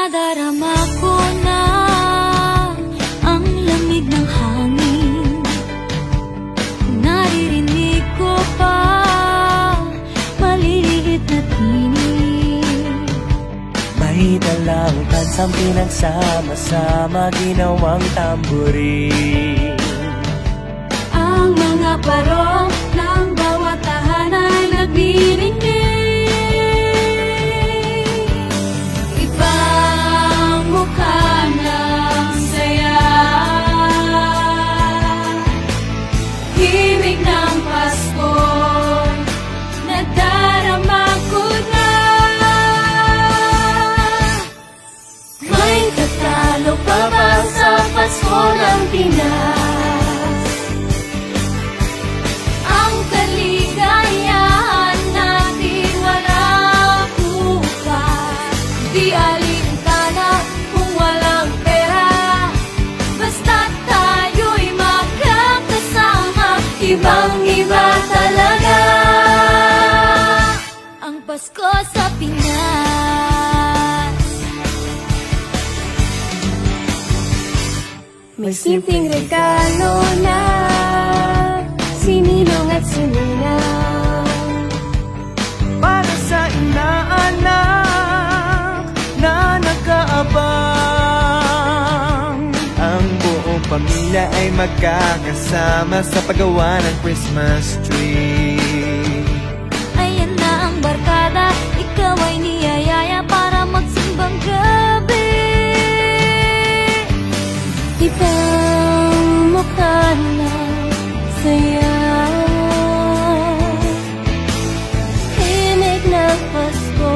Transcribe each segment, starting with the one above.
Nadarama ko na ang lamig ng hangin. Naririnig ko pa maliliit na tinig. May dalang tansang pinagsama-sama, ginawang tamborin. Ang mga parong ng bawat tahanan nagbibigay. Ibang mukha ng saya, himig ng Pasko, nadarama ko na. May tatalo pa ba sa Pasko ng Pinas? Di alintana kung walang pera, basta't tayo'y magkakasama. Ibang-iba talaga ang Pasko sa Pinas. May simpleng regalo na sininong at sininang Para sa inaanak na nag-aabang. Ang buong pamilya ay magkakasama sa paggawa ng Christmas tree. Ayan na ang barkada, ikaw ay niyayaya para magsimbang gabi. Ibang mukha ng saya, himig ng Pasko,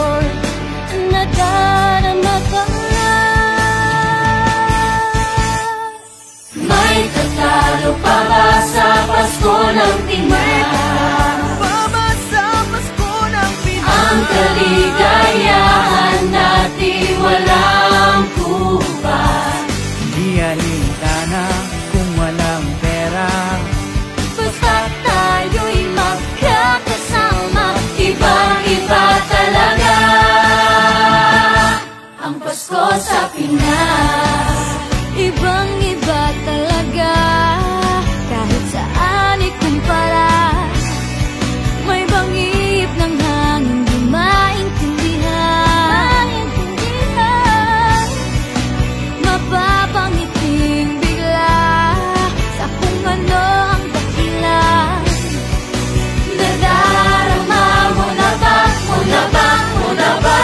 nadarama ka na. May tatalo pa ba sa Pasko ng Pinas? Baba sa Pasko ng Pinas. Ang kaligayahan natin walang kupas. Di alintana kung walang pera, Basta tayo'y magkakasama. Ibang-iba talaga ang Pasko sa Pinas. Ibang-iba talaga, kahit saan ikumpara. May bangip ng hangin, di maintindihan. Mapapangiting bigla sa kung ano ang dahilan. Nadarama mo na ba, mo na ba, mo na ba?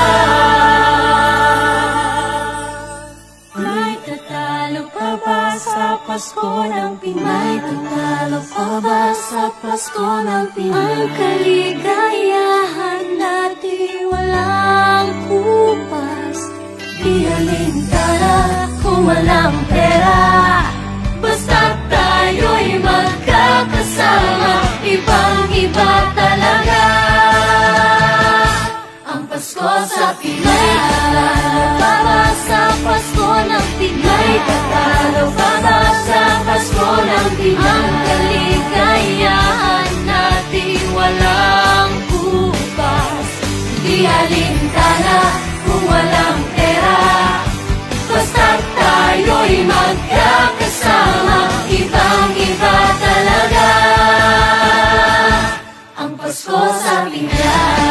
May tatalo pa ba sa Pasko ng Pinas? May tatalo pa ba sa Pasko ng Pinas? Ang kaligayahan natin walang kupas. Di alintana kung walang pera, basta tayo'y magkakasama. Ibang-iba talaga ang Pasko sa Pinas. May tatalo pa ba sa Pasko ng Pinas? May tatalo pa ba sa Pasko ng Pinas? Ang kaligayahan natin walang kupas. Di alintana kung walang pera, basta tayo'y magkakasama. Ibang-iba talaga ang Pasko sa Pinas.